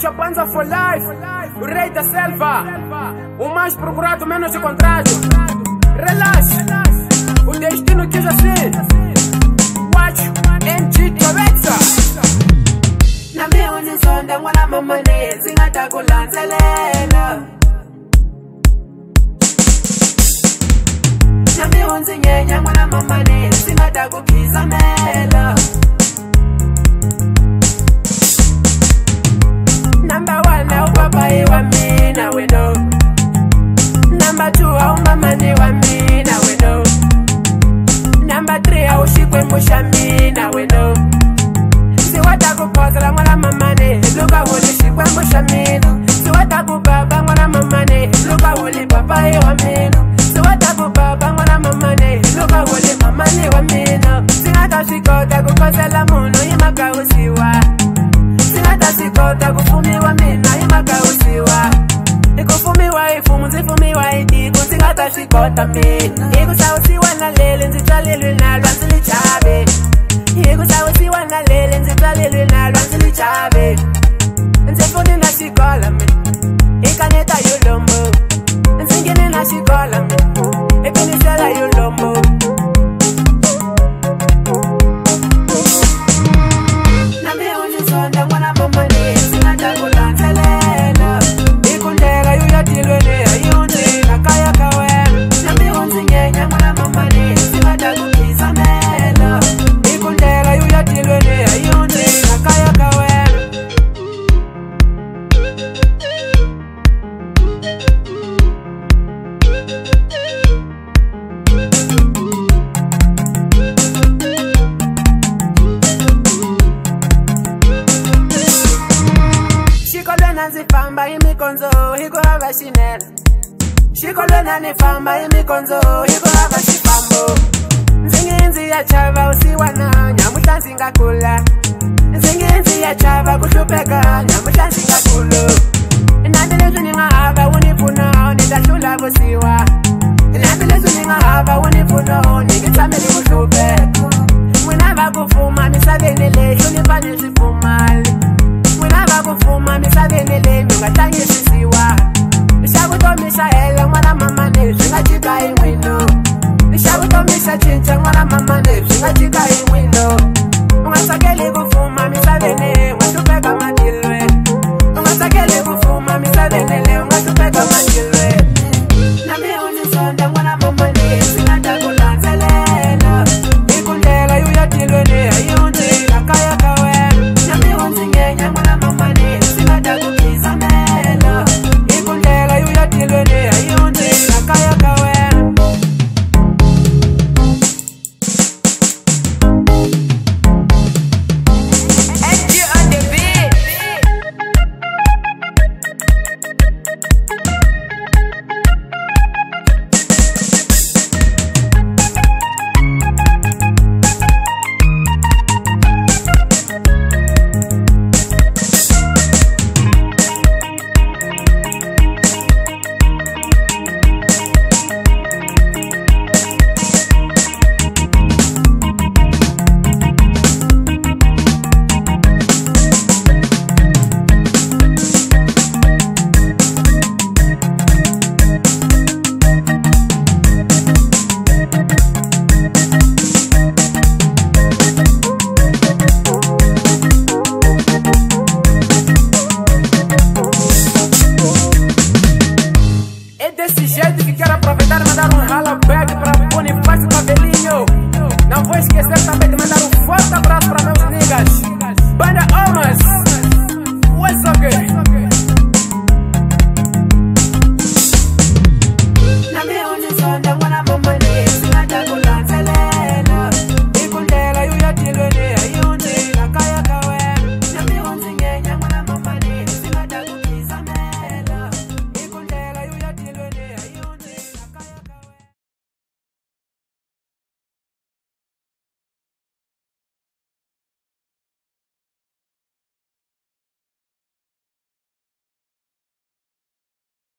Lucha Panza for life, o rei da selva, o mais procurado, menos encontrado. Relaxa, o destino quis assim. Watch, MG Torexa. Na minha unisonda, ngwana mamane, zingata kulanzelela. Na minha unzinyenya, ngwana mamane, zingata kukhizamela. Number 1, au papai wa mina, we know. Number 2, au mamani wa mina, we know. Number 3, au shikwe musha mina, we know. Siwata kupozela ngwana mamane, luka wuli shikwe musha mina. Siwata kupapa ngwana mamane, luka wuli papai wa mina. Siwata kupapa ngwana mamane, luka wuli mamani wa mina. Singata shikota kupozela muno, yimaka usiwa. Singata sikota kufumiwa mina imaka usiwa. Ikufumiwa ifumu nzifumiwa idiku singata sikota mina. Ikusausiwa na lele nzitsalilwi nalwa nzilichabe. Ikusausiwa na lele nzitsalilwi nalwa nzilichabe. Nzifuni na shikola me ikaneta yulombo. Nzingini na shikola me ipinisela yulombo. Nzifamba imikonzo hiko haba shinela. Shikolona nifamba imikonzo hiko haba shifambo. Nzinginzi ya chava usiwana nyamusha nzingakula. Nzinginzi ya chava kushupeka nyamusha nzingakulu. Nandelezu ningahaba unifuna nitashula busiwa. Nandelezu ningahaba unifuna nikitameli kushupeka. Mwinaba kufuma misagenele shunifane shifumali. Mwinaba kufuma misagenele nungatanyi sisiwa. Nishabuto mishaela mwana mamane shingachika imwino. Nishabuto misha chincha mwana mamane shingachika imwino.